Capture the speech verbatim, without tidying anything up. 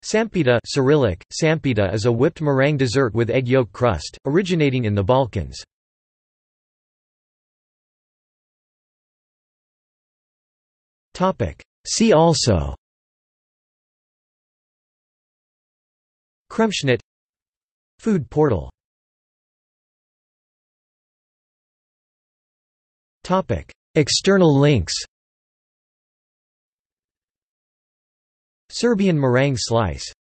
Šampita Cyrillic, Šampita is a whipped meringue dessert with egg yolk crust, originating in the Balkans. See also: Kremschnitt, Food portal. External links: Serbian meringue slice